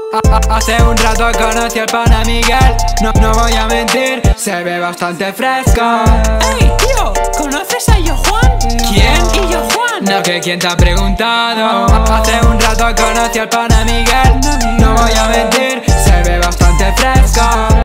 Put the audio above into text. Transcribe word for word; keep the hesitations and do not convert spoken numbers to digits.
Hace un rato conocí al pana Miguel. No, no voy a mentir, se ve bastante fresco. Ey, tío, ¿conoces a Yo Juan? ¿Quién? ¿Y Yo Juan? No, que quién te ha preguntado. Hace un rato conocí al pana Miguel.